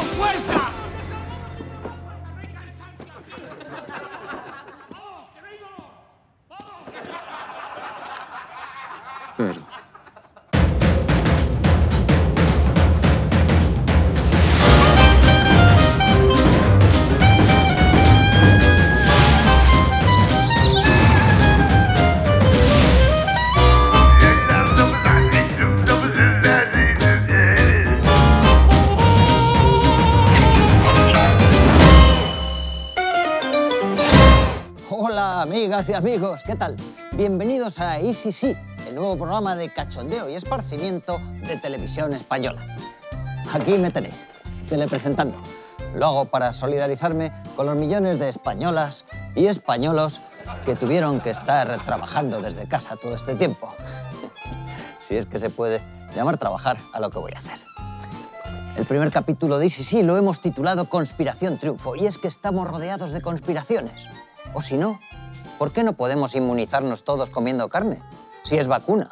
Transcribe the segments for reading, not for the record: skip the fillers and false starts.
fuerza! Pero... Hola, amigas y amigos, ¿qué tal? Bienvenidos a ECC, el nuevo programa de cachondeo y esparcimiento de Televisión Española. Aquí me tenéis, telepresentando. Lo hago para solidarizarme con los millones de españolas y españolos que tuvieron que estar trabajando desde casa todo este tiempo. Si es que se puede llamar trabajar a lo que voy a hacer. El primer capítulo de ECC lo hemos titulado Conspiración Triunfo, y es que estamos rodeados de conspiraciones. O si no, ¿por qué no podemos inmunizarnos todos comiendo carne? Si es vacuna.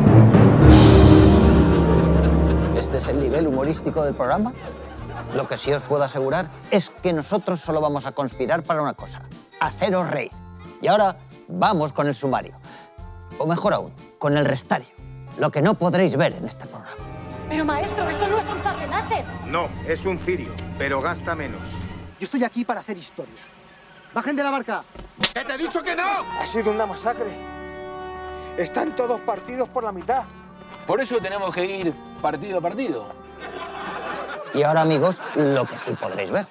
¿Este es el nivel humorístico del programa? Lo que sí os puedo asegurar es que nosotros solo vamos a conspirar para una cosa: haceros reír. Y ahora vamos con el sumario. O mejor aún, con el restario. Lo que no podréis ver en este programa. Pero maestro, eso no es un sable láser. No, es un cirio, pero gasta menos. Yo estoy aquí para hacer historia. ¡Bajen de la barca! ¡Que te he dicho que no! Ha sido una masacre. Están todos partidos por la mitad. Por eso tenemos que ir partido a partido. Y ahora, amigos, lo que sí podréis ver.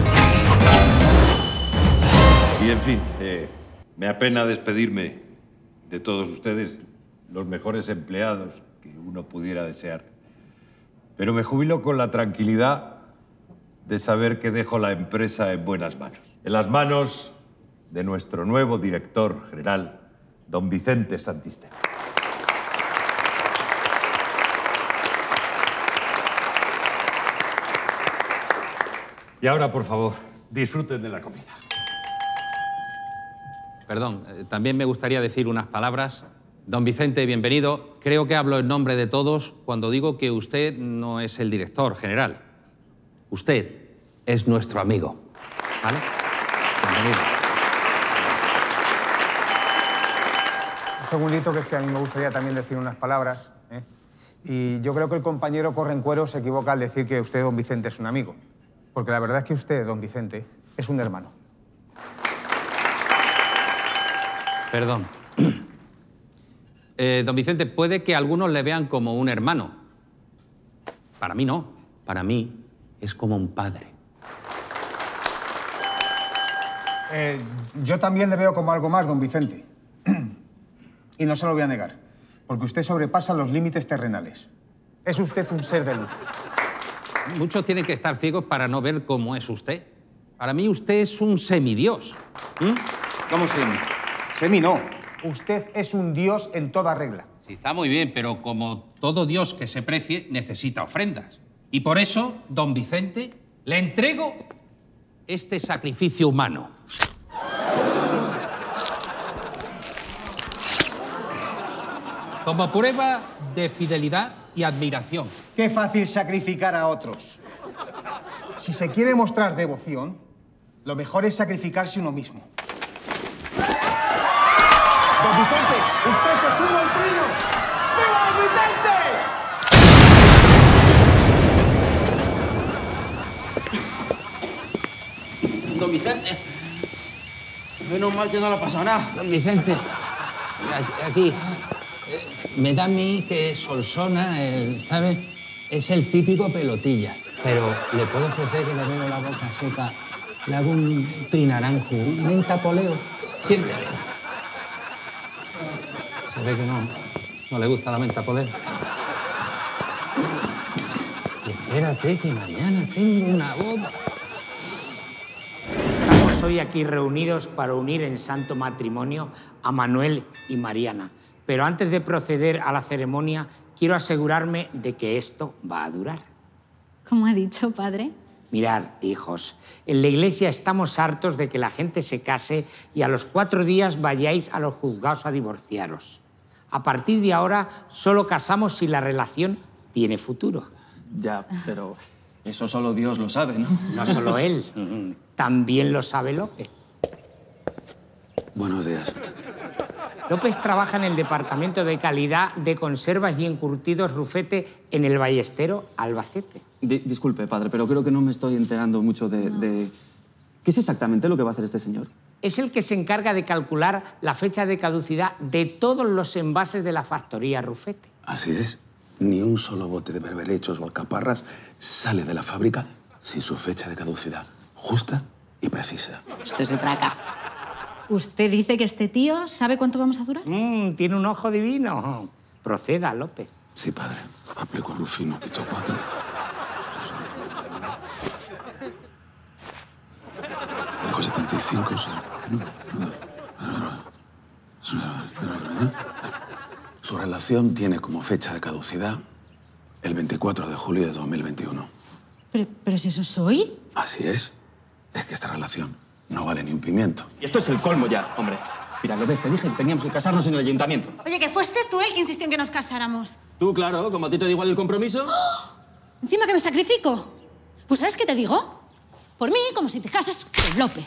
Y en fin, me apena despedirme de todos ustedes, los mejores empleados que uno pudiera desear. Pero me jubilo con la tranquilidad de saber que dejo la empresa en buenas manos. En las manos de nuestro nuevo director general, don Vicente Santistero. Y ahora, por favor, disfruten de la comida. Perdón, también me gustaría decir unas palabras. Don Vicente, bienvenido. Creo que hablo en nombre de todos cuando digo que usted no es el director general. Usted es nuestro amigo. ¿Vale? Bienvenido. Un segundito, que es que a mí me gustaría también decir unas palabras, ¿eh? Y yo creo que el compañero Correncuero se equivoca al decir que usted, don Vicente, es un amigo. Porque la verdad es que usted, don Vicente, es un hermano. Perdón. Don Vicente, puede que algunos le vean como un hermano. Para mí no. Para mí es como un padre. Yo también le veo como algo más, don Vicente. Y no se lo voy a negar, porque usted sobrepasa los límites terrenales. Es usted un ser de luz. Muchos tienen que estar ciegos para no ver cómo es usted. Para mí usted es un semidios. ¿Cómo semi? Semi no. Usted es un dios en toda regla. Sí, está muy bien, pero como todo dios que se precie, necesita ofrendas. Y por eso, don Vicente, le entrego este sacrificio humano. Como prueba de fidelidad y admiración. Qué fácil sacrificar a otros. Si se quiere mostrar devoción, lo mejor es sacrificarse uno mismo. ¡Don Vicente! ¡Usted que suba el trino! ¡Viva don Vicente! Don Vicente. Menos mal que no le ha pasado nada. Don Vicente, aquí. Me da a mí que Solsona, ¿sabes? Es el típico pelotilla. Pero le puedo ofrecer que le veo la boca seca, le hago un trinaranjo, un mentapoleo. ¿Quién sabe? Se ve que no le gusta la mentapoleo. Y espérate que mañana tengo una boda. Estamos hoy aquí reunidos para unir en santo matrimonio a Manuel y Mariana. Pero antes de proceder a la ceremonia, quiero asegurarme de que esto va a durar. ¿Cómo ha dicho, padre? Mirad, hijos, en la iglesia estamos hartos de que la gente se case y a los 4 días vayáis a los juzgados a divorciaros. A partir de ahora, solo casamos si la relación tiene futuro. Ya, pero Eso solo Dios lo sabe, ¿no? No solo él, también lo sabe López. Buenos días. López trabaja en el Departamento de Calidad de Conservas y Encurtidos Rufete en el Ballestero, Albacete. Disculpe, padre, pero creo que no me estoy enterando mucho de... ¿Qué es exactamente lo que va a hacer este señor? Es el que se encarga de calcular la fecha de caducidad de todos los envases de la factoría Rufete. Así es. Ni un solo bote de berberechos o alcaparras sale de la fábrica sin su fecha de caducidad justa y precisa. Esto es de traca. ¿Usted dice que este tío sabe cuánto vamos a durar? Tiene un ojo divino. Proceda, López. Sí, padre. Aplico el Rufino, quito 4. Dejo 75. Su relación tiene como fecha de caducidad el 24 de julio de 2021. Pero si eso soy. Así es. Es que esta relación no vale ni un pimiento. Y esto es el colmo ya, hombre. Mira, López, te dije que teníamos que casarnos en el ayuntamiento. Oye, que fuiste tú el que insistió en que nos casáramos. Tú, claro, como a ti te da igual el compromiso. ¡Oh! ¿Encima que me sacrifico? Pues ¿sabes qué te digo? Por mí, como si te casas con López.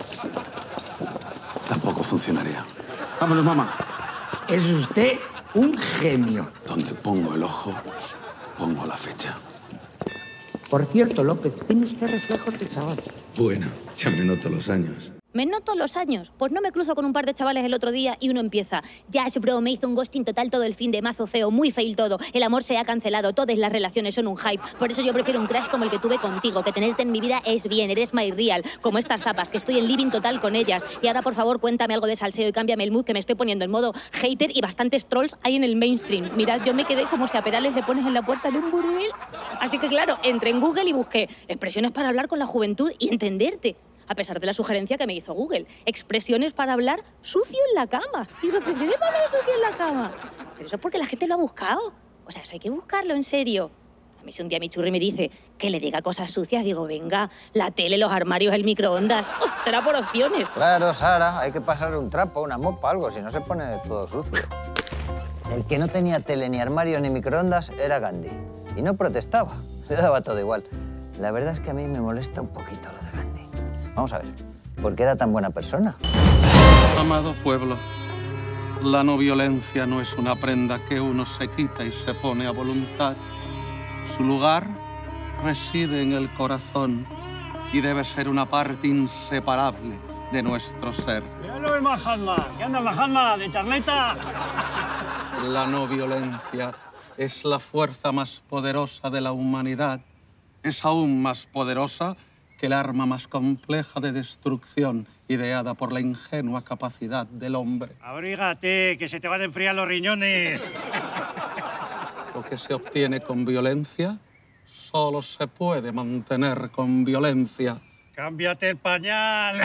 Tampoco funcionaría. Vámonos, mamá. Es usted un genio. Donde pongo el ojo, pongo la fecha. Por cierto, López, tiene usted reflejos de chaval. Bueno, ya me noto los años. ¿Me noto los años? Pues no me cruzo con un par de chavales el otro día y uno empieza. Yash, bro, me hizo un ghosting total todo el fin de mazo feo, muy fail todo. El amor se ha cancelado, todas las relaciones son un hype. Por eso yo prefiero un crash como el que tuve contigo, que tenerte en mi vida es bien, eres my real. Como estas zapas, que estoy en living total con ellas. Y ahora, por favor, cuéntame algo de salseo y cámbiame el mood, que me estoy poniendo en modo hater y bastantes trolls hay en el mainstream. Mirad, yo me quedé como si a Perales le pones en la puerta de un burdel. Así que claro, entré en Google y busqué expresiones para hablar con la juventud y entenderte. A pesar de la sugerencia que me hizo Google. Expresiones para hablar sucio en la cama. Digo, expresiones para hablar sucio en la cama. Pero eso es porque la gente lo ha buscado. O sea, eso hay que buscarlo, en serio. A mí si un día mi churri me dice que le diga cosas sucias, digo, venga, la tele, los armarios, el microondas. Será por opciones. Claro, Sara, hay que pasarle un trapo, una mopa, algo, si no se pone todo sucio. El que no tenía tele, ni armario, ni microondas era Gandhi. Y no protestaba, le daba todo igual. La verdad es que a mí me molesta un poquito lo de Gandhi. Vamos a ver, ¿por qué era tan buena persona? Amado pueblo, la no violencia no es una prenda que uno se quita y se pone a voluntad. Su lugar reside en el corazón y debe ser una parte inseparable de nuestro ser. Ya lo ves, Mahatma. ¿Qué andas, Mahatma? ¿De charleta? La no violencia es la fuerza más poderosa de la humanidad. Es aún más poderosa que el arma más compleja de destrucción ideada por la ingenua capacidad del hombre. Abrígate, que se te van a enfriar los riñones. Lo que se obtiene con violencia solo se puede mantener con violencia. Cámbiate el pañal.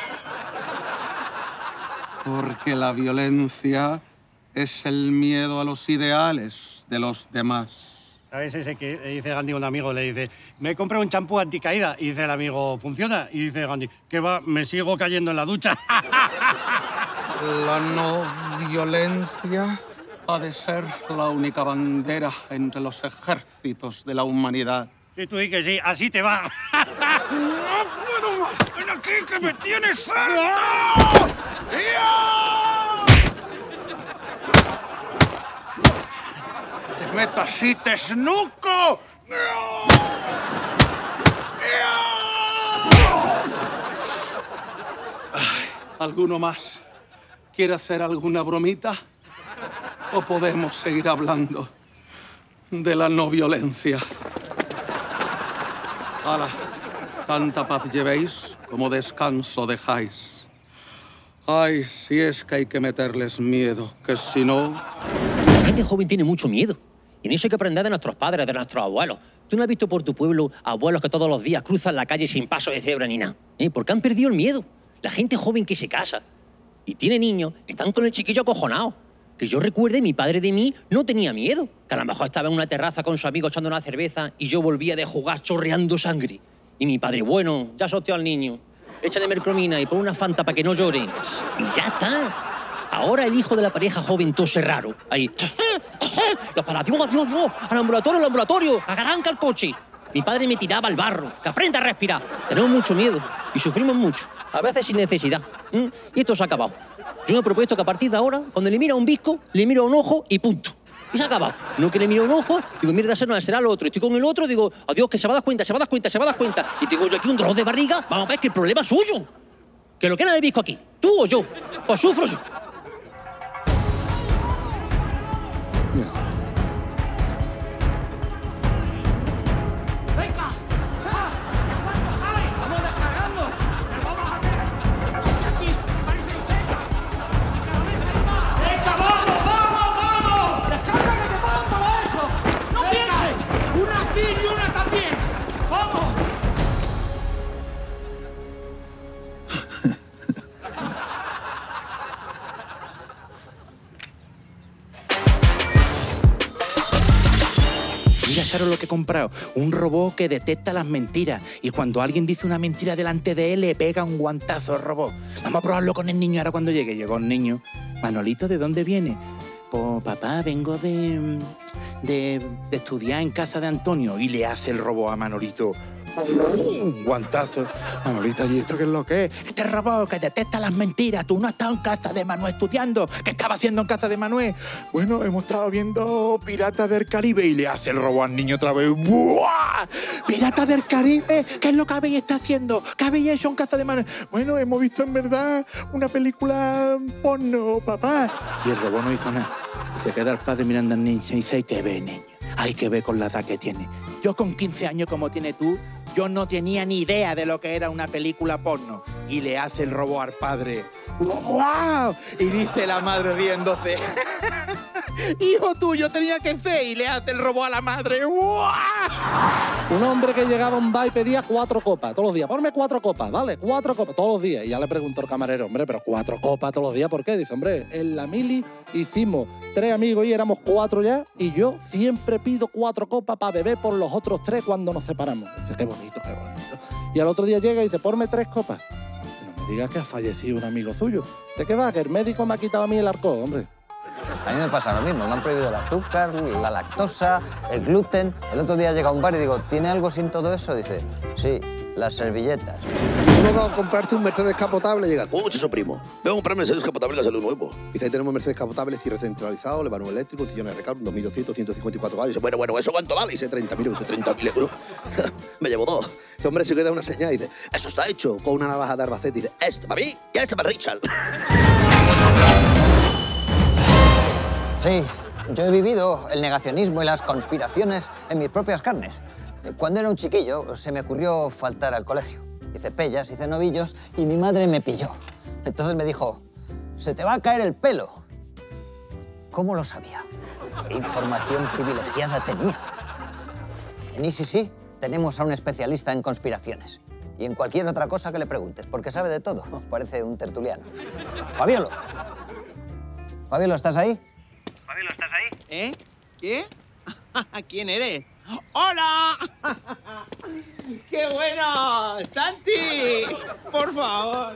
Porque la violencia es el miedo a los ideales de los demás. ¿Sabes ese que le dice Gandhi a un amigo? Le dice, me compré un champú anticaída. Y dice el amigo, ¿funciona? Y dice Gandhi, ¿qué va? Me sigo cayendo en la ducha. La no violencia ha de ser la única bandera entre los ejércitos de la humanidad. Sí, tú di que sí, así te va. ¡No puedo más! ¡Ven aquí, que me tienes harto! ¡Te meto así, te esnuco! ¿Alguno más quiere hacer alguna bromita? ¿O podemos seguir hablando de la no violencia? ¡Hala! Tanta paz llevéis como descanso dejáis. Ay, si es que hay que meterles miedo, que si no... La gente joven tiene mucho miedo. Y en eso hay que aprender de nuestros padres, de nuestros abuelos. ¿Tú no has visto por tu pueblo abuelos que todos los días cruzan la calle sin paso de cebra ni nada? Porque han perdido el miedo. La gente joven que se casa y tiene niños están con el chiquillo acojonado. Que yo recuerde, mi padre de mí no tenía miedo. Que a lo mejor estaba en una terraza con su amigo echando una cerveza y yo volvía de jugar chorreando sangre. Y mi padre, bueno, ya sorteó al niño. Échale mercromina y pon una Fanta para que no llore. Y ya está. Ahora el hijo de la pareja joven tose raro. Ahí. Los para, Dios, al ambulatorio, arranca el coche. Mi padre me tiraba al barro. ¡Que aprenda a respirar! Tenemos mucho miedo y sufrimos mucho, a veces sin necesidad. Y esto se ha acabado. Yo me he propuesto que a partir de ahora, cuando le miro a un visco, le miro a un ojo y punto. Y se ha acabado. No que le miro a un ojo, digo, mierda, será el otro. Estoy con el otro, digo, adiós, que se va a dar cuenta, se va a dar cuenta, se va a dar cuenta. Y tengo yo aquí un dolor de barriga, vamos a ver que el problema es suyo. Que lo quiera el visco aquí, tú o yo. Pues sufro yo. Mira, Sharon, lo que he comprado. Un robot que detecta las mentiras. Y cuando alguien dice una mentira delante de él, le pega un guantazo al robot. Vamos a probarlo con el niño ahora cuando llegue. Llegó el niño. Manolito, ¿de dónde viene? Pues, papá, vengo de estudiar en casa de Antonio. Y le hace el robot a Manolito. Un guantazo. Manolito, ¿y esto qué es lo que es? Este robot que detecta las mentiras. Tú no has estado en casa de Manuel estudiando. ¿Qué estaba haciendo en casa de Manuel? Bueno, hemos estado viendo Piratas del Caribe y le hace el robot al niño otra vez. ¡Buah! ¿Piratas del Caribe? ¿Qué es lo que habéis estado haciendo? ¿Qué habéis hecho en casa de Manuel? Bueno, hemos visto en verdad una película porno, papá. Y el robot no hizo nada. Y se queda el padre mirando al niño y dice, hay que ver, niño. Hay que ver con la edad que tiene. Yo con 15 años como tiene tú, yo no tenía ni idea de lo que era una película porno. Y le hace el robot al padre. ¡Wow! Y dice la madre riéndose. Hijo tuyo tenía que ser. Y le hace el robot a la madre. ¡Wow! Un hombre que llegaba a un bar y pedía 4 copas todos los días. Ponme 4 copas, ¿vale? 4 copas todos los días. Y ya le preguntó el camarero, hombre, pero 4 copas todos los días, ¿por qué? Dice, hombre, en la mili hicimos 3 amigos y éramos 4 ya. Y yo siempre pido 4 copas para beber por los otros 3 cuando nos separamos. Dice, qué bonito, qué bonito. Y al otro día llega y dice, ponme 3 copas. No me digas que ha fallecido un amigo suyo. ¿De qué va? Que el médico me ha quitado a mí el arco, hombre. A mí me pasa lo mismo, me han prohibido el azúcar, la lactosa, el gluten. El otro día llega a un bar y digo, ¿tiene algo sin todo eso? Dice, sí, las servilletas. Luego a comprarte un Mercedes capotable llega, ¡escucha eso, primo! Vengo a comprar Mercedes capotable que sale nuevo. Dice, ahí tenemos Mercedes capotable, cierre centralizado, Levarón eléctrico, sillones de recargo, 2.200, 154 caballos. Dice, bueno, ¿eso cuánto vale? Dice, 30.000 euros. Dice, 30.000 euros. Me llevo 2. Dice, hombre, si queda una señal. Dice, eso está hecho con una navaja de Albacete. Dice, este para mí y este para Richard. Sí, yo he vivido el negacionismo y las conspiraciones en mis propias carnes. Cuando era un chiquillo se me ocurrió faltar al colegio. Hice pellas, hice novillos y mi madre me pilló. Entonces me dijo, se te va a caer el pelo. ¿Cómo lo sabía? ¿Qué información privilegiada tenía? En ICC tenemos a un especialista en conspiraciones. Y en cualquier otra cosa que le preguntes, porque sabe de todo. Parece un tertuliano. Fabiolo. Fabiolo, ¿estás ahí? Fabiolo, ¿estás ahí? ¿Eh? ¿Qué? ¿Quién eres? ¡Hola! ¡Qué bueno! ¡Santi! Por favor.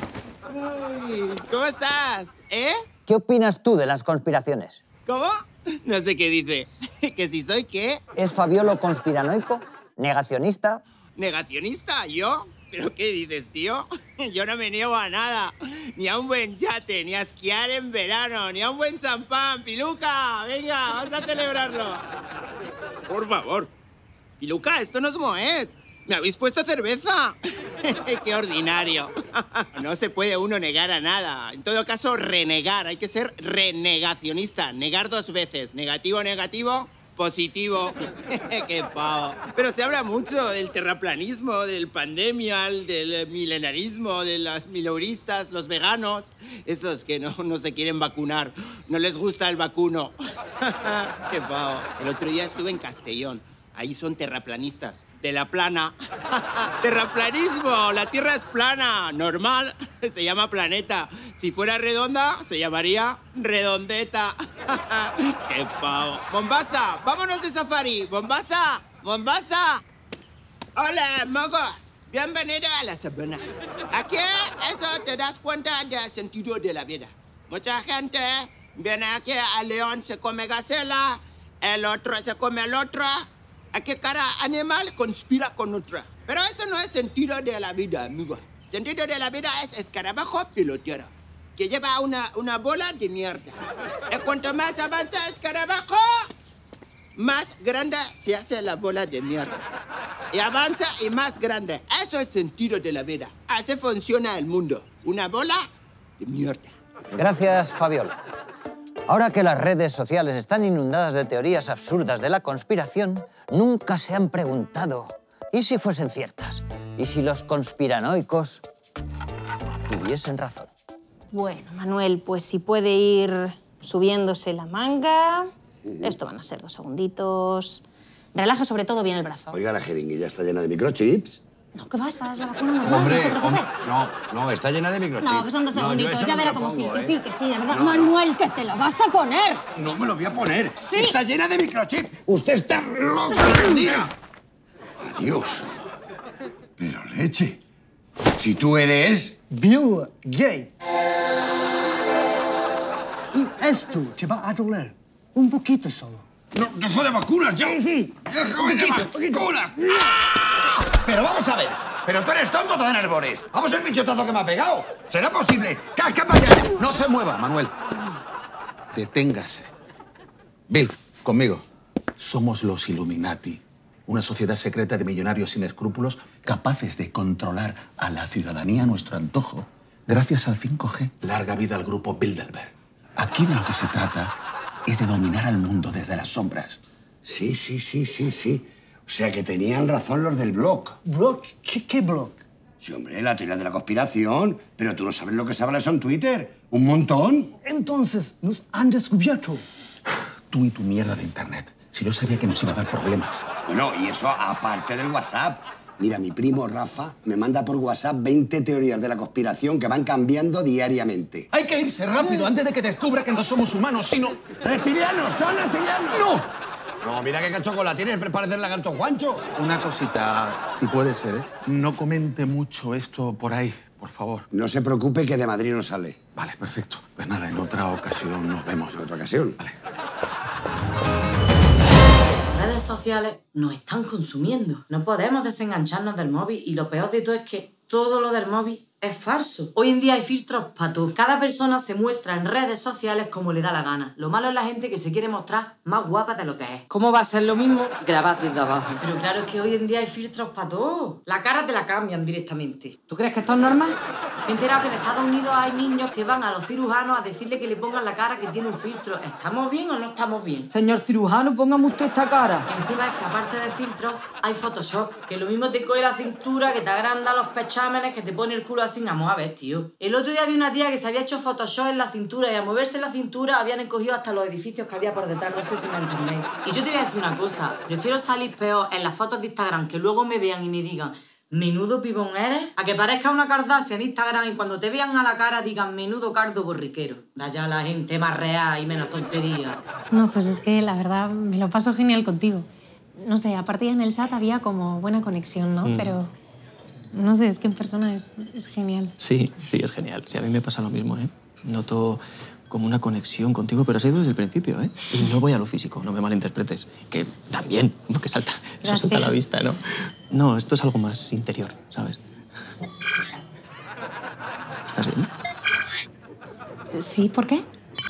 Ay, ¿cómo estás? ¿Eh? ¿Qué opinas tú de las conspiraciones? ¿Cómo? No sé qué dice. ¿Que si soy qué? ¿Es Fabiolo conspiranoico? ¿Negacionista? ¿Negacionista? ¿Yo? ¿Pero qué dices, tío? Yo no me niego a nada. Ni a un buen yate, ni a esquiar en verano, ni a un buen champán. ¡Piluca! Venga, vamos a celebrarlo. Por favor. Piluca, esto no es Moet. ¿Me habéis puesto cerveza? ¡Qué ordinario! No se puede uno negar a nada. En todo caso, renegar. Hay que ser renegacionista. Negar 2 veces. Negativo, negativo. Positivo. ¡Qué pavo! Pero se habla mucho del terraplanismo, del pandemial, del milenarismo, de las mileuristas, los veganos. Esos que no se quieren vacunar. No les gusta el vacuno. ¡Qué pavo! El otro día estuve en Castellón. Ahí son terraplanistas. De la plana. Terraplanismo. La Tierra es plana. Normal. Se llama planeta. Si fuera redonda, se llamaría redondeta. ¡Qué pavo! ¡Mombasa! ¡Vámonos de safari! ¡Mombasa! ¡Mombasa! ¡Hola, mogo! Bienvenida a la sabana. Aquí, eso te das cuenta del sentido de la vida. Mucha gente viene aquí al león, se come gacela, el otro se come al otro. ¿A qué cada animal conspira con otra? Pero eso no es sentido de la vida, amigo. Sentido de la vida es escarabajo pilotero, que lleva una bola de mierda. Y cuanto más avanza escarabajo, más grande se hace la bola de mierda. Y avanza y más grande. Eso es sentido de la vida. Así funciona el mundo. Una bola de mierda. Gracias, Fabiola. Ahora que las redes sociales están inundadas de teorías absurdas de la conspiración, nunca se han preguntado, ¿y si fuesen ciertas? ¿Y si los conspiranoicos tuviesen razón? Bueno, Manuel, pues si puede ir subiéndose la manga... Esto van a ser 2 segunditos. Relaja sobre todo bien el brazo. Oiga, la jeringuilla está llena de microchips. No, que basta, es la vacuna normal, Hombre, no se preocupe. no, está llena de microchips. No, que son 2 segunditos, yo eso ya no verá me lo cómo sí, pongo, que ¿eh? sí, que sí, de verdad. No. Manuel, que te lo vas a poner. No me lo voy a poner. Sí. Está llena de microchips. Usted está loca perdida. Adiós. Pero leche. Si tú eres... Bill Gates. Y esto te va a doler. Un poquito solo. No, dejo de vacunas ya. Sí. Déjame de vacunas. Pero vamos a ver. Pero tú eres tonto, te dan árboles. Vamos el bichotazo que me ha pegado. ¿Será posible? ¡Casca para allá! No se mueva, Manuel. Deténgase. Bill, conmigo. Somos los Illuminati, una sociedad secreta de millonarios sin escrúpulos capaces de controlar a la ciudadanía a nuestro antojo gracias al 5G. Larga vida al grupo Bilderberg. Aquí de lo que se trata es de dominar al mundo desde las sombras. Sí. O sea que tenían razón los del blog. ¿Blog? ¿Qué blog? Sí, hombre, la teoría de la conspiración. Pero tú no sabes lo que se habla eso en Twitter. ¿Un montón? Entonces, nos han descubierto. Tú y tu mierda de internet. Si yo sabía que nos iba a dar problemas. Bueno, y eso aparte del WhatsApp. Mira, mi primo Rafa me manda por WhatsApp 20 teorías de la conspiración que van cambiando diariamente. Hay que irse rápido antes de que descubra que no somos humanos, sino... ¡Reptilianos! ¡Son reptilianos! ¡No! No, mira qué cachocola tienes, parece el lagarto Juancho. Una cosita, si puede ser, ¿eh? No comente mucho esto por ahí, por favor. No se preocupe que de Madrid no sale. Vale, perfecto. Pues nada, en otra ocasión nos vemos. ¿En otra ocasión? Vale. Las redes sociales nos están consumiendo. No podemos desengancharnos del móvil y lo peor de todo es que todo lo del móvil es falso. Hoy en día hay filtros para todo. Cada persona se muestra en redes sociales como le da la gana. Lo malo es la gente que se quiere mostrar más guapa de lo que es. ¿Cómo va a ser lo mismo grabar desde abajo? Pero claro, es que hoy en día hay filtros para todo. La cara te la cambian directamente. ¿Tú crees que esto es normal? Me he enterado que en Estados Unidos hay niños que van a los cirujanos a decirle que le pongan la cara que tiene un filtro. ¿Estamos bien o no estamos bien? Señor cirujano, póngame usted esta cara. Encima es que aparte de filtros hay Photoshop, que lo mismo te coge la cintura, que te agranda los pechámenes, que te pone el culo así. Vamos a ver, tío. El otro día vi una tía que se había hecho Photoshop en la cintura y a moverse la cintura habían encogido hasta los edificios que había por detrás. No sé si me entendéis. Y yo te voy a decir una cosa. Prefiero salir peor en las fotos de Instagram, que luego me vean y me digan menudo pibón eres, a que parezca una Kardashian en Instagram y cuando te vean a la cara digan menudo cardo borriquero. Da ya la gente más real y menos tontería. No, pues es que la verdad me lo paso genial contigo. No sé, aparte en el chat había como buena conexión, ¿no? Pero no sé, es que en persona es genial. Sí, es genial. Sí, a mí me pasa lo mismo, ¿eh? Noto como una conexión contigo, pero ha sido desde el principio, ¿eh? Y no voy a lo físico, no me malinterpretes. Que también, porque eso salta a la vista, ¿no? No, esto es algo más interior, ¿sabes? ¿Estás bien? Sí, ¿por qué?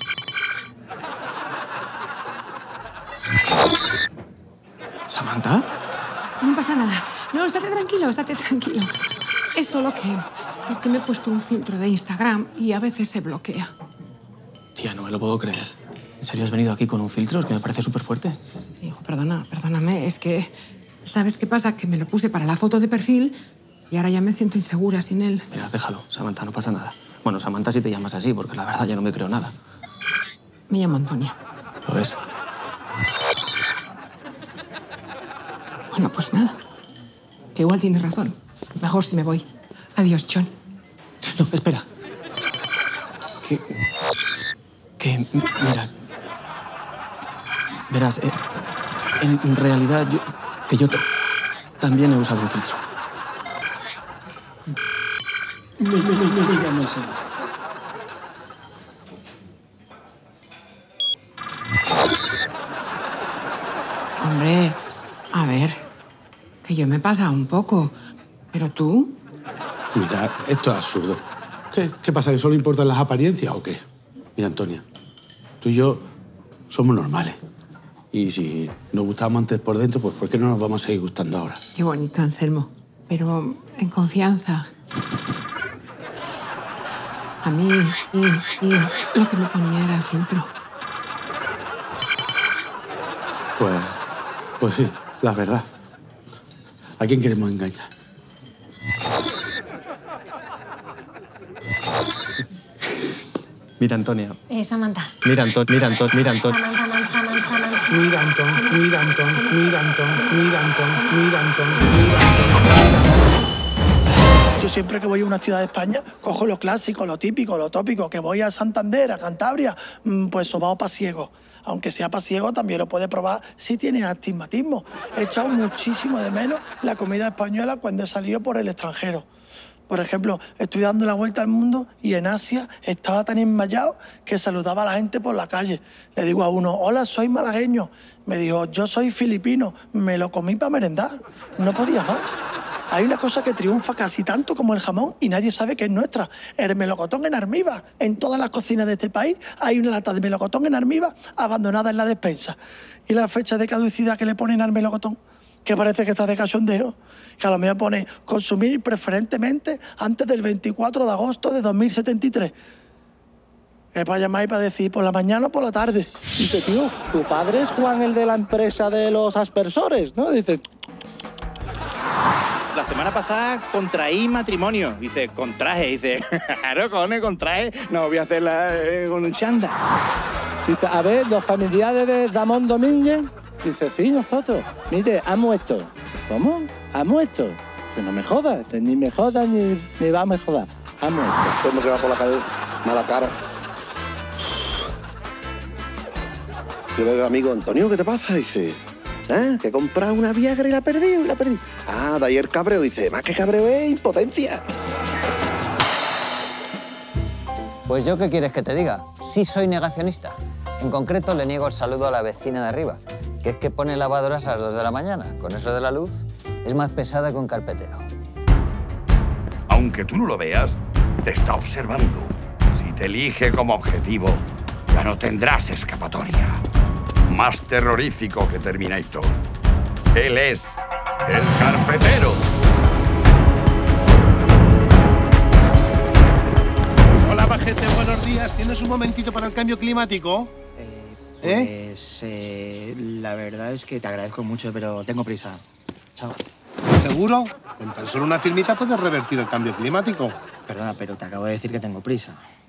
¿Samantha? No pasa nada. No, estate tranquilo, estate tranquilo. Es solo que... Es que me he puesto un filtro de Instagram y a veces se bloquea. Tía, no me lo puedo creer. ¿En serio has venido aquí con un filtro? Es que me parece súper fuerte. Hijo, perdóname, es que... ¿Sabes qué pasa? Que me lo puse para la foto de perfil y ahora ya me siento insegura sin él. Mira, déjalo, Samantha, no pasa nada. Bueno, Samantha si te llamas así, porque la verdad ya no me creo nada. Me llamo Antonia. ¿Lo ves? Bueno, pues nada. Que igual tienes razón. Mejor si me voy. Adiós, John. No, espera. Mira... Verás, en realidad yo también he usado un filtro. No digas eso. Hombre, a ver. Que yo me he pasado un poco. Pero tú... Mira, esto es absurdo. ¿Qué pasa, que solo importan las apariencias o qué? Mira, Antonia, tú y yo somos normales. Y si nos gustábamos antes por dentro, pues ¿por qué no nos vamos a seguir gustando ahora? Qué bonito, Anselmo. Pero en confianza. A mí, lo que me ponía era el centro. Pues sí, la verdad. ¿A quién queremos engañar? Mira, Antonia. Samantha. Mira, Anton. Mira, Anton. Mira, Anton. Mira, Anton. Mira, Anton. Mira, Anton. Mira, Anton. Yo siempre que voy a una ciudad de España cojo lo clásico, lo típico, lo tópico. Que voy a Santander, a Cantabria, pues sobao pasiego. Aunque sea pasiego, también lo puede probar si tienes astigmatismo. He echado muchísimo de menos la comida española cuando he salido por el extranjero. Por ejemplo, estoy dando la vuelta al mundo y en Asia estaba tan enmayado que saludaba a la gente por la calle. Le digo a uno, hola, soy malagueño. Me dijo, yo soy filipino. Me lo comí para merendar. No podía más. Hay una cosa que triunfa casi tanto como el jamón y nadie sabe que es nuestra. El melocotón en almíbar. En todas las cocinas de este país hay una lata de melocotón en almíbar abandonada en la despensa. ¿Y la fecha de caducidad que le ponen al melocotón? Que parece que está de cachondeo. Que a lo mejor pone consumir preferentemente antes del 24 de agosto de 2073. Es para llamar y para decir por la mañana o por la tarde. Dice, tío, tu padre es Juan, el de la empresa de los aspersores, ¿no? Dice... La semana pasada contraí matrimonio. Dice, contraje. Dice, claro, cojones, contraje. No voy a hacerla con un chanda. Dice, a ver, los familiares de Ramón Domínguez. Dice, sí, nosotros. Mire, ha muerto. ¿Cómo? ¿Ha muerto? Dice, no me jodas. Dice, ni me jodas ni me va a me jodas. Ha muerto. Tengo que va por la calle, mala cara. Yo le digo, amigo, Antonio, ¿qué te pasa? Dice, que he comprado una Viagra y la perdí, Ah, de ayer cabreo. Dice, más que cabreo es impotencia. Pues yo, ¿qué quieres que te diga? Sí soy negacionista. En concreto, le niego el saludo a la vecina de arriba, que es que pone lavadoras a las 2 de la mañana. Con eso de la luz, es más pesada que un carpetero. Aunque tú no lo veas, te está observando. Si te elige como objetivo, ya no tendrás escapatoria. Más terrorífico que Terminator. Él es el carpetero. Hola, Pajete, buenos días. ¿Tienes un momentito para el cambio climático? Pues la verdad es que te agradezco mucho, pero tengo prisa. Chao. ¿Seguro? Con tan solo una firmita puedes revertir el cambio climático. Perdona, pero te acabo de decir que tengo prisa.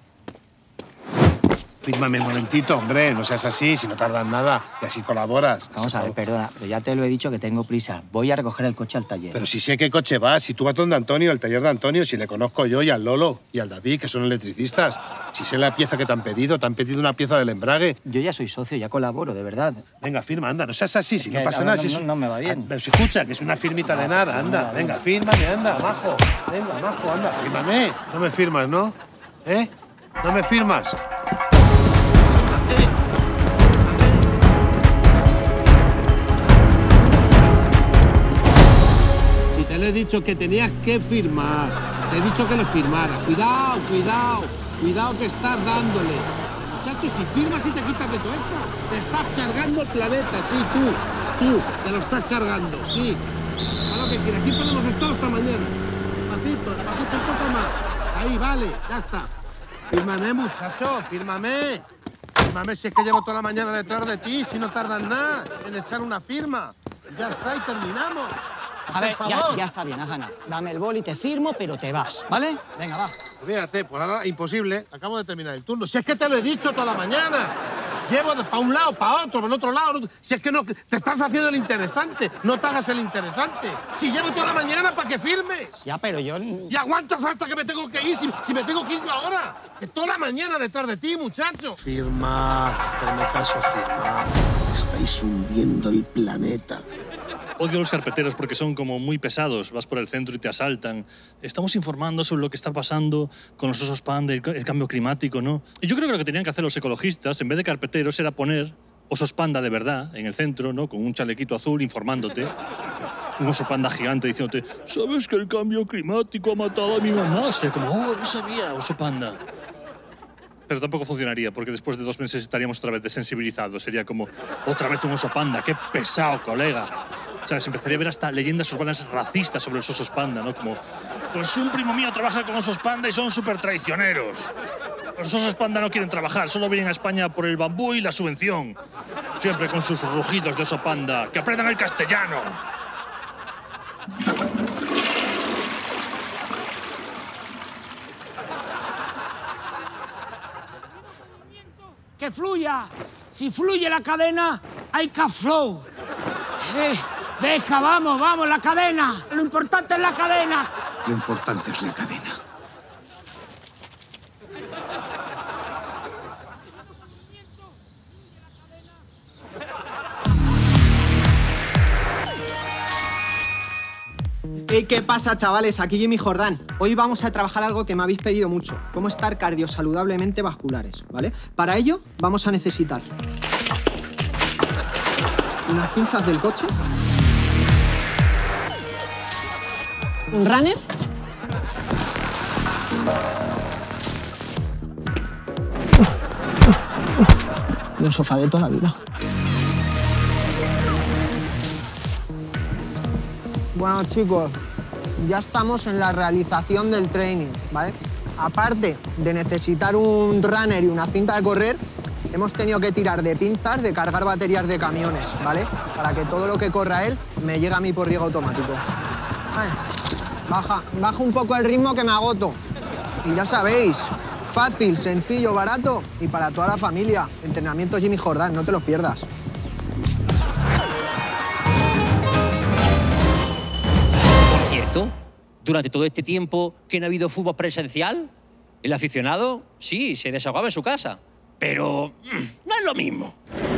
Fírmame un momentito, hombre. No seas así, si no tardas nada. Y así colaboras. Vamos a ver, perdona, pero ya te lo he dicho que tengo prisa. Voy a recoger el coche al taller. Pero si sé qué coche vas, si tú vas donde Antonio, el taller de Antonio, si le conozco yo y al Lolo y al David, que son electricistas. Si sé la pieza que te han pedido una pieza del embrague. Yo ya soy socio, ya colaboro, de verdad. Venga, firma, anda, no seas así, si no pasa nada. No me va bien. Pero si escucha, que es una firmita de nada, anda. Venga, fírmame, anda, majo. Venga, majo, anda, fírmame. No me firmas, ¿no? ¿No me firmas? Te lo he dicho que tenías que firmar. Te he dicho que lo firmara. Cuidado, cuidado. Cuidado que estás dándole. Muchachos, si firmas y te quitas de todo esto, te estás cargando el planeta. Sí, tú. Te lo estás cargando, sí. Haz lo que quieras. Aquí podemos estar hasta mañana. Despacito, un poco más. Ahí, vale, ya está. Fírmame, muchacho, fírmame. Fírmame si es que llevo toda la mañana detrás de ti, si no tardas nada en echar una firma. Ya está y terminamos. A ver, ya está bien, Azana. Dame el boli, te firmo, pero te vas, ¿vale? Venga, va. Fíjate, pues ahora imposible. Acabo de terminar el turno. Si es que te lo he dicho toda la mañana. Llevo para un lado, para otro, para el otro lado. Si es que no, te estás haciendo el interesante. No te hagas el interesante. Si llevo toda la mañana para que firmes. Ya, pero yo... Y aguantas hasta que me tengo que ir, si me tengo que ir yo ahora. Que toda la mañana detrás de ti, muchacho. Firma, hazme caso, firma. Estáis hundiendo el planeta. Odio a los carpeteros porque son como muy pesados. Vas por el centro y te asaltan. Estamos informando sobre lo que está pasando con los osos panda, el cambio climático, ¿no? Y yo creo que lo que tenían que hacer los ecologistas, en vez de carpeteros, era poner osos panda de verdad en el centro, ¿no? Con un chalequito azul informándote. un oso panda gigante diciéndote ¿sabes que el cambio climático ha matado a mi mamá? Sería como, oh, no sabía, oso panda. Pero tampoco funcionaría, porque después de 2 meses estaríamos otra vez desensibilizados. Sería como, otra vez un oso panda, qué pesado, colega. ¿Sabes? Empezaría a ver hasta leyendas urbanas racistas sobre los osos panda, ¿no? Como, pues un primo mío trabaja con osos panda y son súper traicioneros. Los osos panda no quieren trabajar, solo vienen a España por el bambú y la subvención. Siempre con sus rugidos de oso panda. ¡Que aprendan el castellano! ¡Que fluya! Si fluye la cadena, hay cash flow. Venga, vamos, vamos, la cadena. Lo importante es la cadena. Lo importante es la cadena. ¿Qué pasa, chavales? Aquí Jimmy Jordán. Hoy vamos a trabajar algo que me habéis pedido mucho. Cómo estar cardiosaludablemente vasculares, ¿vale? Para ello, vamos a necesitar unas pinzas del coche, un runner, y un sofá de toda la vida. Bueno, chicos, ya estamos en la realización del training, ¿vale? Aparte de necesitar un runner y una cinta de correr, hemos tenido que tirar de pinzas de cargar baterías de camiones, ¿vale? Para que todo lo que corra él me llegue a mí por riego automático. Vale. Baja un poco el ritmo que me agoto. Y ya sabéis, fácil, sencillo, barato y para toda la familia. Entrenamiento Jimmy Jordán, no te lo pierdas. Durante todo este tiempo que no ha habido fútbol presencial, el aficionado, sí, se desahogaba en su casa, pero no es lo mismo.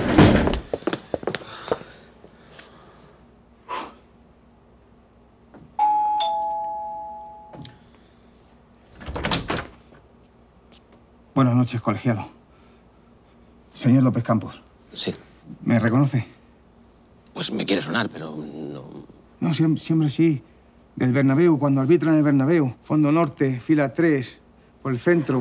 Buenas noches, colegiado. Señor López Campos. Sí. ¿Me reconoce? Pues me quiere sonar, pero no... No, siempre sí. Del Bernabéu, cuando arbitran el Bernabéu. Fondo norte, fila 3, por el centro.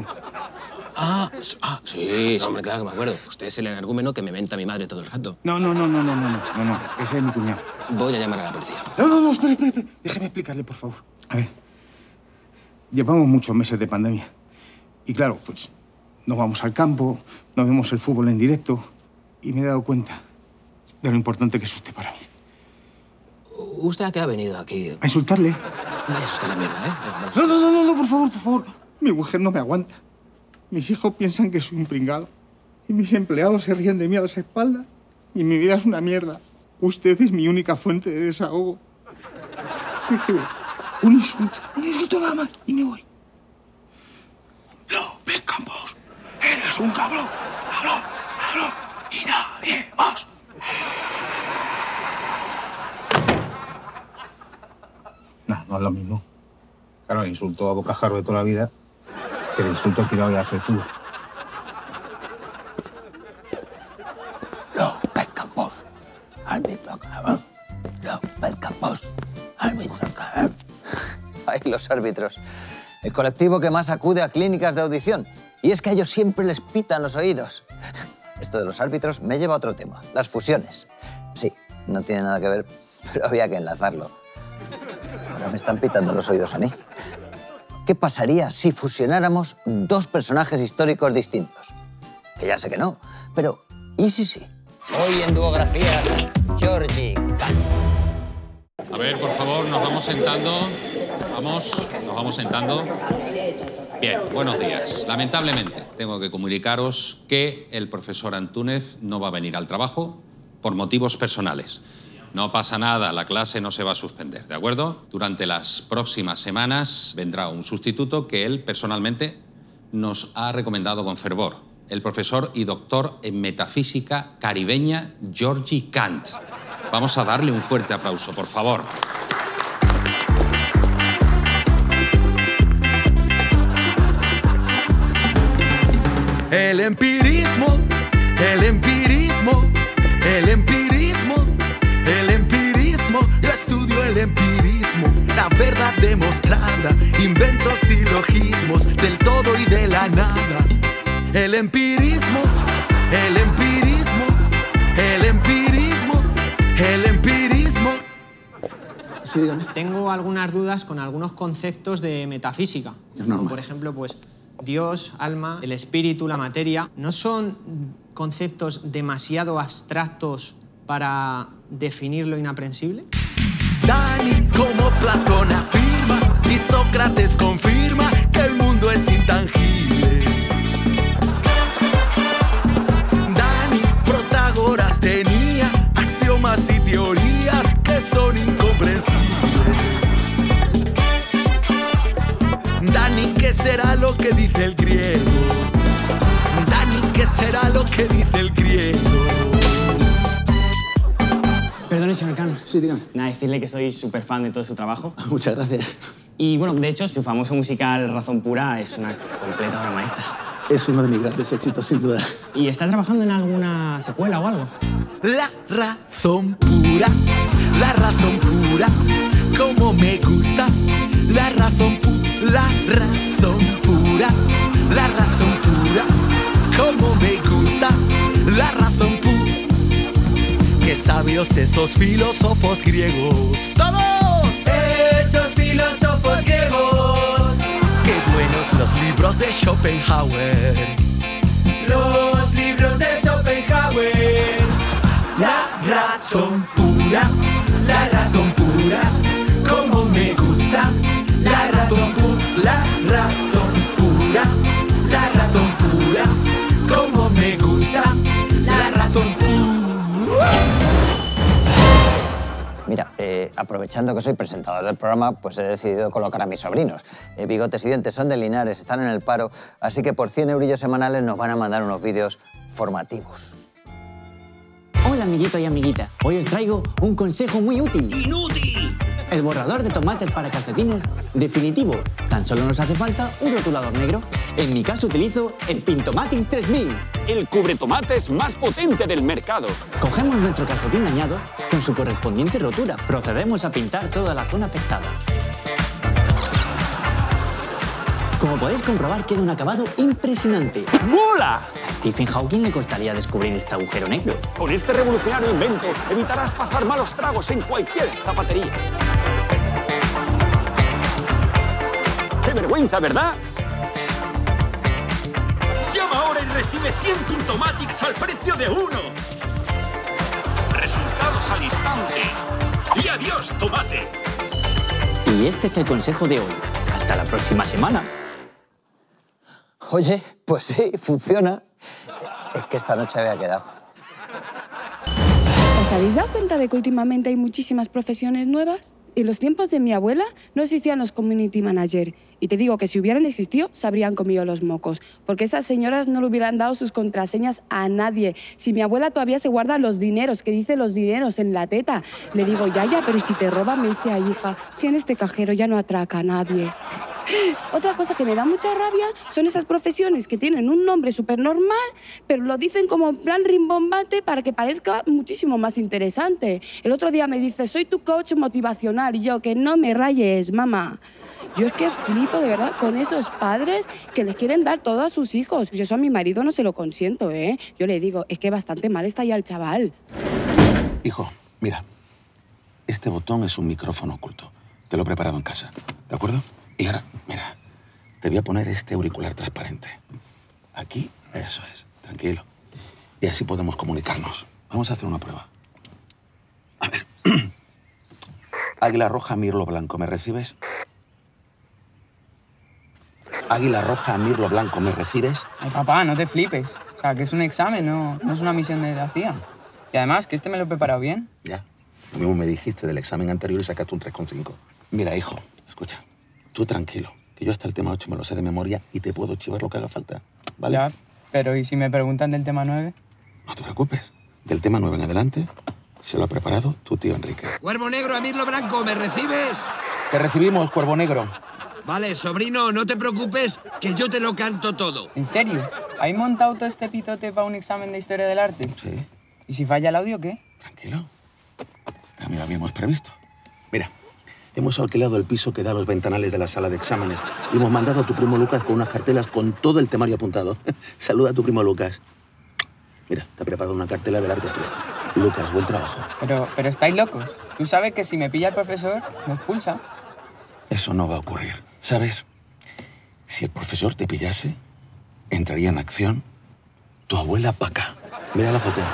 Sí, hombre, claro que me acuerdo. Usted es el energúmeno que me menta a mi madre todo el rato. No. Ese es mi cuñado. Voy a llamar a la policía. No, espere. Déjeme explicarle, por favor. A ver, llevamos muchos meses de pandemia. Y claro, pues no vamos al campo, no vemos el fútbol en directo. Y me he dado cuenta de lo importante que es usted para mí. ¿Usted a qué ha venido aquí? A insultarle. Vaya usted la mierda, ¿eh? No, por favor. Mi mujer no me aguanta. Mis hijos piensan que soy un pringado. Y mis empleados se ríen de mí a las espaldas. Y mi vida es una mierda. Usted es mi única fuente de desahogo. Déjeme. Un insulto nada más y me voy. López Campos, eres un cabrón. Y nadie más. No es lo mismo. Claro, el insulto a bocajarro de toda la vida que el insulto tirado ya al fecudo. López Campos, árbitro cabrón. López Campos, árbitro cabrón. Ay, los árbitros. El colectivo que más acude a clínicas de audición. Y es que a ellos siempre les pitan los oídos. Esto de los árbitros me lleva a otro tema, las fusiones. Sí, no tiene nada que ver, pero había que enlazarlo. Ahora me están pitando los oídos a mí. ¿Qué pasaría si fusionáramos 2 personajes históricos distintos? Que ya sé que no, pero ¿y si sí? Hoy en Duografías, Georgie Kant. A ver, por favor, nos vamos sentando. Nos vamos sentando. Bien, buenos días. Lamentablemente, tengo que comunicaros que el profesor Antúnez no va a venir al trabajo por motivos personales. No pasa nada, la clase no se va a suspender, ¿de acuerdo? Durante las próximas semanas vendrá un sustituto que él personalmente nos ha recomendado con fervor. El profesor y doctor en metafísica caribeña Georgie Kant. Vamos a darle un fuerte aplauso, por favor. El empirismo, el empirismo, el empirismo, el empirismo. Yo estudio el neologismos del todo y de la nada. El empirismo, el empirismo, el empirismo, el empirismo. Sí, dígame. Tengo algunas dudas con algunos conceptos de metafísica. Como por ejemplo, pues, Dios, alma, el espíritu, la materia. ¿No son conceptos demasiado abstractos para definir lo inaprehensible? Dani, como Platón afirma, y Sócrates confirma que el mundo es intangible. Dani, Protágoras tenía axiomas y teorías que son incomprensibles. Dani, ¿qué será lo que dice el griego? Dani, ¿qué será lo que dice el griego? Perdone, señor Cano. Sí, dígame. Nada, decirle que soy súper fan de todo su trabajo. Muchas gracias. Y bueno, de hecho, su famoso musical Razón Pura es una completa obra maestra. Es uno de mis grandes éxitos, sin duda. ¿Y está trabajando en alguna secuela o algo? La razón pura, como me gusta. La razón pura, la razón pura, la razón pura, como me gusta. La razón pura. Qué sabios esos filósofos griegos. ¡Todos! Esos filósofos griegos. Qué buenos los libros de Schopenhauer. Los libros de Schopenhauer. La razón pura, como me gusta. La razón pura, la razón pura, la razón pura, como me gusta. La razón pura. Mira, aprovechando que soy presentador del programa, pues he decidido colocar a mis sobrinos. Bigotes y Dientes son de Linares, están en el paro, así que por 100 eurillos semanales nos van a mandar unos vídeos formativos. Hola, amiguito y amiguita. Hoy os traigo un consejo muy útil. ¡Inútil! El borrador de tomates para calcetines definitivo. Tan solo nos hace falta un rotulador negro. En mi caso utilizo el Pintomatix 3000. El cubretomates más potente del mercado. Cogemos nuestro calcetín dañado con su correspondiente rotura. Procedemos a pintar toda la zona afectada. Como podéis comprobar, queda un acabado impresionante. ¡Mola! A Stephen Hawking le costaría descubrir este agujero negro. Con este revolucionario invento evitarás pasar malos tragos en cualquier zapatería. ¡Qué vergüenza, ¿verdad? Llama ahora y recibe 100 Pintomatix al precio de uno. Resultados al instante. Y adiós, tomate. Y este es el consejo de hoy. Hasta la próxima semana. Oye, pues sí, funciona. Es que esta noche había quedado. ¿Os habéis dado cuenta de que últimamente hay muchísimas profesiones nuevas? En los tiempos de mi abuela no existían los community manager. Y te digo que si hubieran existido, se habrían comido los mocos. Porque esas señoras no le hubieran dado sus contraseñas a nadie. Si mi abuela todavía se guarda los dineros, que dice los dineros en la teta. Le digo, ya, pero si te roban, me dice, ay, hija, si en este cajero ya no atraca a nadie. Otra cosa que me da mucha rabia son esas profesiones que tienen un nombre súper normal, pero lo dicen como en plan rimbombante para que parezca muchísimo más interesante. El otro día me dice, soy tu coach motivacional, y yo, que no me rayes, mamá. Yo es que flipo de verdad con esos padres que les quieren dar todo a sus hijos. Yo eso a mi marido no se lo consiento, ¿eh? Yo le digo, es que bastante mal está ya el chaval. Hijo, mira, este botón es un micrófono oculto. Te lo he preparado en casa, ¿de acuerdo? Y ahora, mira, te voy a poner este auricular transparente. Aquí, eso es, tranquilo. Y así podemos comunicarnos. Vamos a hacer una prueba. A ver. Águila roja, mirlo blanco, ¿me recibes? Águila roja, mirlo blanco, ¿me recibes? Ay, papá, no te flipes. O sea, que es un examen, no es una misión de la CIA. Y además, que este me lo he preparado bien. Ya. Lo mismo me dijiste del examen anterior y sacaste un 3,5. Mira, hijo, escucha. Tú tranquilo, que yo hasta el tema 8 me lo sé de memoria y te puedo chivar lo que haga falta, ¿vale? Ya, pero ¿y si me preguntan del tema 9? No te preocupes. Del tema 9 en adelante se lo ha preparado tu tío Enrique. Cuervo negro, a mirlo blanco, ¿me recibes? Te recibimos, Cuervo negro. Vale, sobrino, no te preocupes, que yo te lo canto todo. ¿En serio? ¿Habéis montado todo este pitote para un examen de historia del arte? Sí. ¿Y si falla el audio, qué? Tranquilo. También lo habíamos previsto. Mira, Hemos alquilado el piso que da a los ventanales de la sala de exámenes y hemos mandado a tu primo Lucas con unas cartelas con todo el temario apuntado. Saluda a tu primo Lucas. Mira, te ha preparado una cartela del arte tuyo. Lucas, buen trabajo. Pero estáis locos. Tú sabes que si me pilla el profesor, me expulsa. Eso no va a ocurrir. ¿Sabes? Si el profesor te pillase, entraría en acción tu abuela pa' acá. Mira la azotea.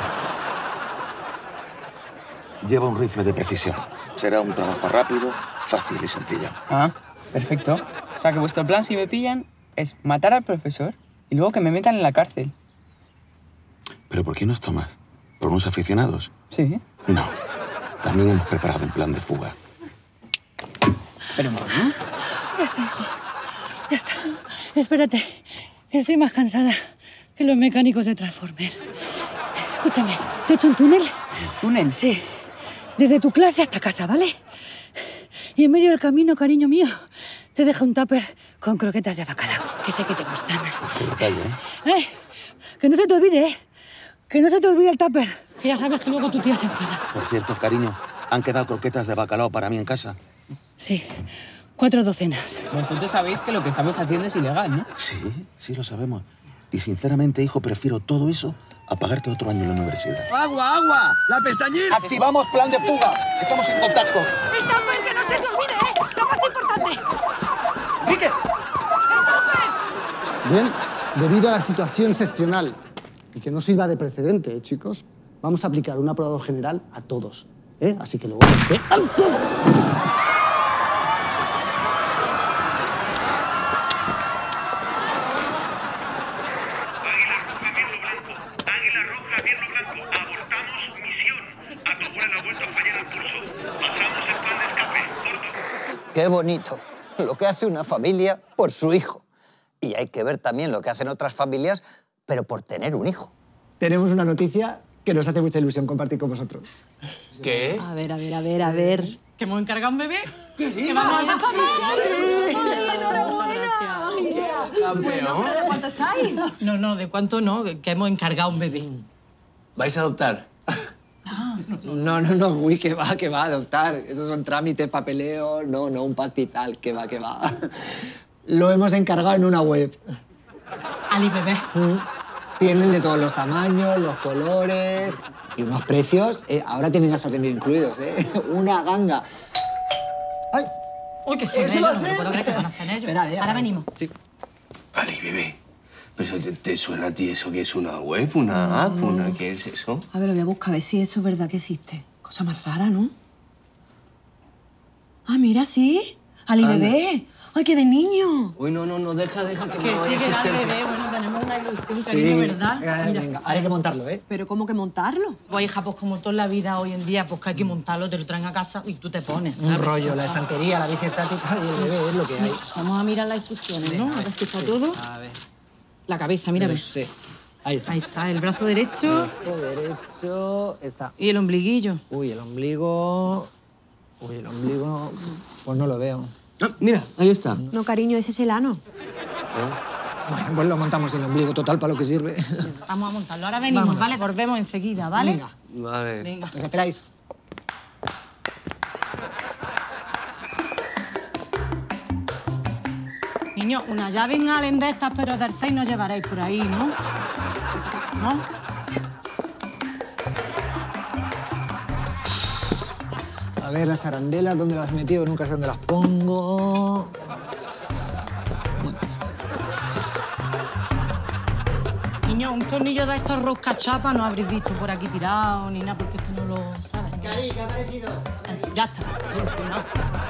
Lleva un rifle de precisión. Será un trabajo rápido, fácil y sencillo. Ah, perfecto. O sea que vuestro plan, si me pillan, es matar al profesor y luego que me metan en la cárcel. ¿Pero por qué nos tomas? ¿Por unos aficionados? Sí. No. También hemos preparado un plan de fuga. Pero, mamá... Ya está, hijo. Ya está. Espérate. Estoy más cansada que los mecánicos de Transformer. Escúchame, ¿te he hecho un túnel? ¿Túnel? Sí. Desde tu clase hasta casa, ¿vale? Y en medio del camino, cariño mío, te dejo un tupper con croquetas de bacalao, que sé que te gustan. Qué detalle, ¿eh? Que no se te olvide, ¿eh? Que no se te olvide el tupper. Que ya sabes que luego tu tía se enfada. Por cierto, cariño, ¿han quedado croquetas de bacalao para mí en casa? Sí, 4 docenas. Vosotros sabéis que lo que estamos haciendo es ilegal, ¿no? Sí, sí lo sabemos. Y sinceramente, hijo, prefiero todo eso a pagarte otro año en la universidad. ¡Agua, agua! ¡La pestañina! ¡Activamos plan de fuga! ¡Estamos en contacto! ¡El tupper, que no se te olvide, eh! ¡Lo más importante! ¡Enrique! Bien, debido a la situación excepcional y que no sirva de precedente, chicos, vamos a aplicar un aprobado general a todos, ¿eh? Así que luego... ¡Alto! Qué bonito lo que hace una familia por su hijo. Y hay que ver también lo que hacen otras familias, pero por tener un hijo. Tenemos una noticia que nos hace mucha ilusión compartir con vosotros. ¿Qué es? A ver. ¿Que hemos encargado un bebé? ¿Que vamos a hacer familia? ¡Enhorabuena! ¡Campeón! ¿De cuánto estáis? No, de cuánto no, que hemos encargado un bebé. ¿Vais a adoptar? No, uy, que va a adoptar. Esos son trámites, papeleo, no, un pastizal, que va. Lo hemos encargado en una web. Alibebé. Tienen de todos los tamaños, los colores y unos precios. Ahora tienen gastos de envío incluidos, ¿eh? Una ganga. ¡Ay! Uy, que son ¿Eso ellos, va a no ser? puedo creer que van a ser ellos. Espera, Ahora venimos. Sí. Ali, bebé, ¿pero te suena a ti eso que es una web, una app, qué es eso? A ver, lo voy a buscar a ver si eso es verdad que existe. Cosa más rara, ¿no? Ah, mira, sí. Alibebé. ¡Ay, qué de niño! Uy, no, deja que no Que sí, que era el bebé. Bueno, tenemos una ilusión, cariño, ¿verdad? Venga, hay que montarlo, ¿eh? ¿Pero cómo que montarlo? Pues, hija, pues como toda la vida hoy en día, pues que hay que montarlo, te lo traen a casa y tú te pones, ¿sabes? Un rollo, la estantería, la bici estática y el bebé es lo que hay. Vamos a mirar las instrucciones, ¿no? A ver si está todo. A ver. La cabeza, mira, a ver. Sí. Ahí está. Ahí está, el brazo derecho. Brazo derecho está. Y el ombliguillo. Uy, el ombligo... Pues no lo veo. Ah, mira, ahí está. No, cariño, ese es el ano. Bueno, pues lo montamos el ombligo, total, para lo que sirve. Vamos a montarlo. Ahora venimos, Vámonos. ¿vale? Volvemos enseguida, ¿vale? Venga. Vale. Venga. ¿Os esperáis? Niño, una llave en Allen de estas, pero del 6 no llevaréis por ahí, ¿no? ¿No? A ver, las arandelas, ¿dónde las he metido? Nunca sé dónde las pongo. Niño, un tornillo de estos roscachapas no habréis visto por aquí tirado ni nada, porque esto no lo sabes. Cari, ¿qué ha parecido? Ya está, solucionado.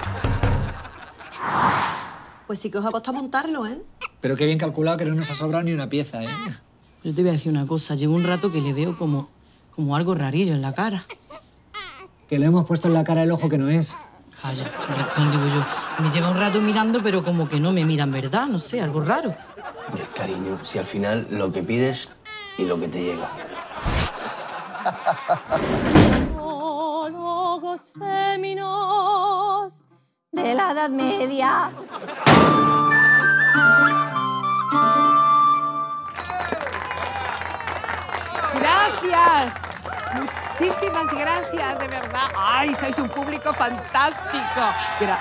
Pues sí que os ha costado montarlo, ¿eh? Pero qué bien calculado que no nos ha sobrado ni una pieza, ¿eh? Yo te voy a decir una cosa. Llevo un rato que le veo como algo rarillo en la cara. Que le hemos puesto en la cara el ojo que no es. Calla, razón, digo yo. Me lleva un rato mirando, pero como que no me miran, ¿verdad? No sé, algo raro. Cariño, si al final lo que pides y lo que te llega. Monólogos féminos de la Edad Media. Gracias. Muchísimas gracias, de verdad. ¡Ay, sois un público fantástico! Pero,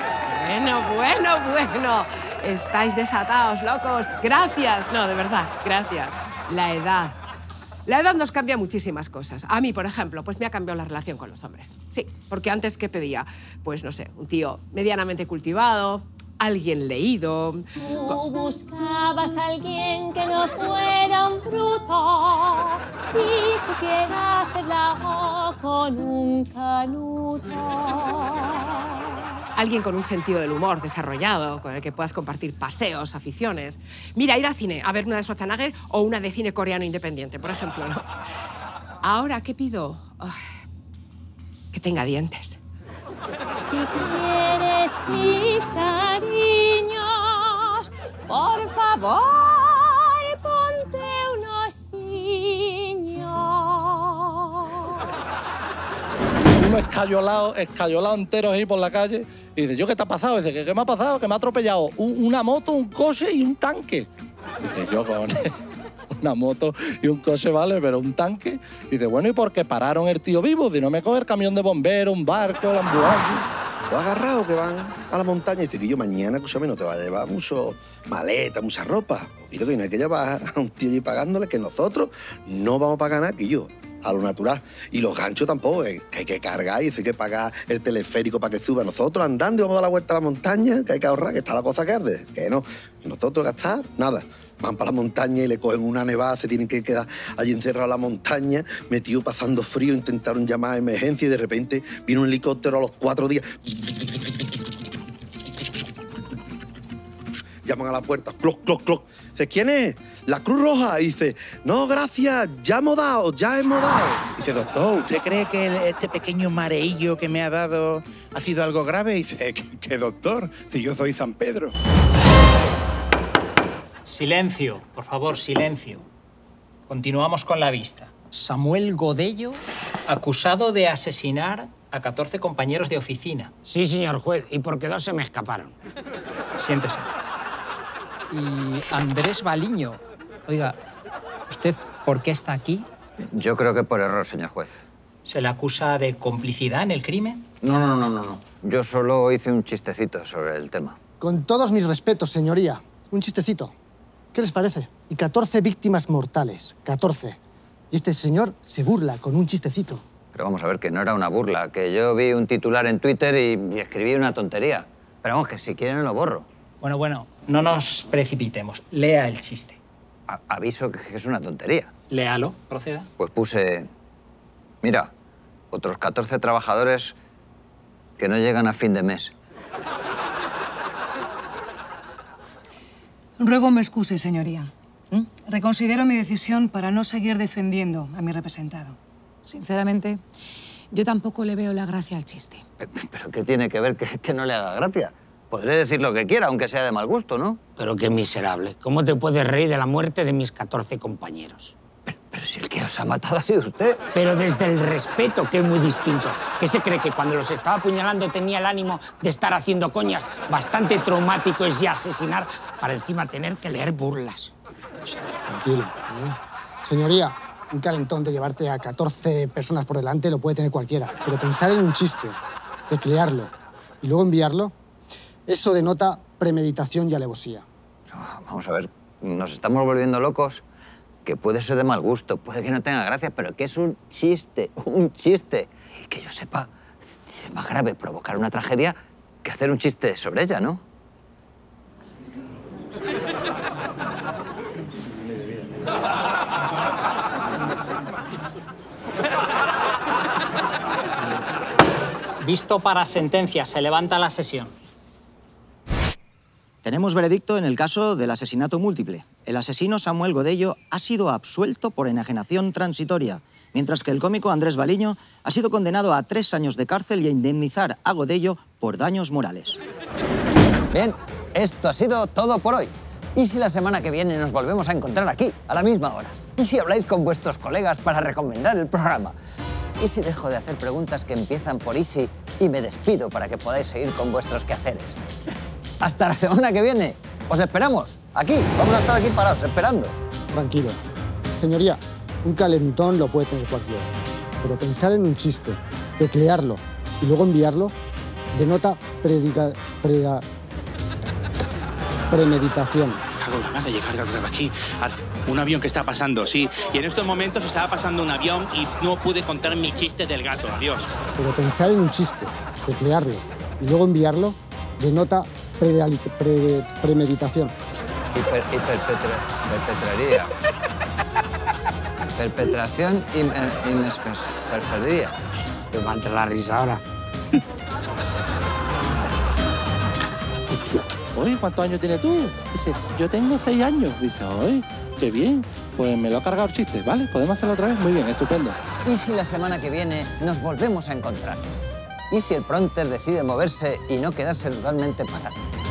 bueno. Estáis desatados, locos. Gracias. No, de verdad, gracias. La edad. La edad nos cambia muchísimas cosas. A mí, por ejemplo, pues me ha cambiado la relación con los hombres. Sí, porque antes, ¿qué pedía? Pues, no sé, un tío medianamente cultivado, alguien leído. Tú buscabas a alguien que no fuera un bruto y supiera hacer la O con un canuto. Alguien con un sentido del humor desarrollado, con el que puedas compartir paseos, aficiones. Mira, ir al cine a ver una de Schwarzenegger o una de cine coreano independiente, por ejemplo, ¿no? Ahora, ¿qué pido? Que tenga dientes. Si quieres mis cariños, por favor, ponte unos piños. Uno escayolado entero ahí por la calle. Y dice, ¿yo qué te ha pasado? Dice, ¿qué me ha pasado? Que me ha atropellado una moto, un coche y un tanque. Dice, yo con una moto y un coche vale, pero un tanque. Dice, bueno, ¿y por qué pararon el tío vivo? Dice, no me coge el camión de bomberos, un barco, la ambulancia. Lo agarrado que van a la montaña y dice que yo mañana, escúchame, no te va a llevar mucho maleta, mucha ropa. Y lo que no hay que llevar a un tío allí pagándole, que nosotros no vamos a pagar nada, que yo. A lo natural. Y los ganchos tampoco, que hay que cargar y hay que pagar el teleférico para que suba. Nosotros andando y vamos a dar la vuelta a la montaña, que hay que ahorrar, que está la cosa que arde. Que no. Y nosotros gastar nada. Van para la montaña y le cogen una nevada, se tienen que quedar allí encerrados en la montaña, metidos pasando frío, intentaron llamar a emergencia y de repente viene un helicóptero a los 4 días. Llaman a la puerta, cloc, cloc, cloc. Dice, ¿quién es? La Cruz Roja. Y dice, no, gracias, ya hemos dado. Dice, doctor, ¿usted cree que este pequeño mareillo que me ha dado ha sido algo grave? Y dice, ¿qué doctor? Si yo soy San Pedro. Silencio, por favor, silencio. Continuamos con la vista. Samuel Godello, acusado de asesinar a 14 compañeros de oficina. Sí, señor juez, y porque 2 se me escaparon. Siéntese. Y Andrés Baliño. Oiga, ¿usted por qué está aquí? Yo creo que por error, señor juez. ¿Se le acusa de complicidad en el crimen? No. Yo solo hice un chistecito sobre el tema. Con todos mis respetos, señoría. Un chistecito. ¿Qué les parece? Y 14 víctimas mortales. 14. Y este señor se burla con un chistecito. Pero vamos a ver, que no era una burla. Que yo vi un titular en Twitter y escribí una tontería. Pero vamos, que si quieren lo borro. Bueno, no nos precipitemos. Lea el chiste. Aviso que es una tontería. Léalo, proceda. Pues puse... Mira, otros 14 trabajadores que no llegan a fin de mes. Ruego me excuse, señoría. Reconsidero mi decisión para no seguir defendiendo a mi representado. Sinceramente, yo tampoco le veo la gracia al chiste. ¿Pero qué tiene que ver que no le haga gracia? Podré decir lo que quiera, aunque sea de mal gusto, ¿no? Pero qué miserable. ¿Cómo te puedes reír de la muerte de mis 14 compañeros? Pero si el que os ha matado ha sido usted. Pero desde el respeto, que es muy distinto. ¿Qué se cree? Que cuando los estaba apuñalando tenía el ánimo de estar haciendo coñas. Bastante traumático es ya asesinar para encima tener que leer burlas. Tranquilo. Señoría, un calentón de llevarte a 14 personas por delante lo puede tener cualquiera. Pero pensar en un chiste, teclearlo y luego enviarlo, eso denota premeditación y alevosía. Vamos a ver, nos estamos volviendo locos, que puede ser de mal gusto, puede que no tenga gracia, pero que es un chiste. Y que yo sepa, es más grave provocar una tragedia que hacer un chiste sobre ella, ¿no? Visto para sentencia, se levanta la sesión. Tenemos veredicto en el caso del asesinato múltiple. El asesino Samuel Godello ha sido absuelto por enajenación transitoria, mientras que el cómico Andrés Baliño ha sido condenado a 3 años de cárcel y a indemnizar a Godello por daños morales. Bien, esto ha sido todo por hoy. ¿Y si la semana que viene nos volvemos a encontrar aquí, a la misma hora? ¿Y si habláis con vuestros colegas para recomendar el programa? ¿Y si dejo de hacer preguntas que empiezan por Easy y me despido para que podáis seguir con vuestros quehaceres? Hasta la semana que viene. Os esperamos. Aquí. Vamos a estar aquí parados, esperándoos. Tranquilo. Señoría, un calentón lo puede tener cualquiera. Pero pensar en un chiste, teclearlo y luego enviarlo denota premeditación. Cago en la madre, llegar hasta aquí. Un avión que está pasando, sí. Y en estos momentos estaba pasando un avión y no pude contar mi chiste del gato. Adiós. Pero pensar en un chiste, teclearlo y luego enviarlo denota premeditación. Perpetraría. Perpetración y perfería. Te va a entrar la risa ahora. Oye, ¿cuántos años tienes tú? Dice, yo tengo 6 años. Dice, oye, qué bien. Pues me lo ha cargado el chiste, ¿vale? ¿Podemos hacerlo otra vez? Muy bien, estupendo. ¿Y si la semana que viene nos volvemos a encontrar? ¿Y si el prompter decide moverse y no quedarse totalmente parado?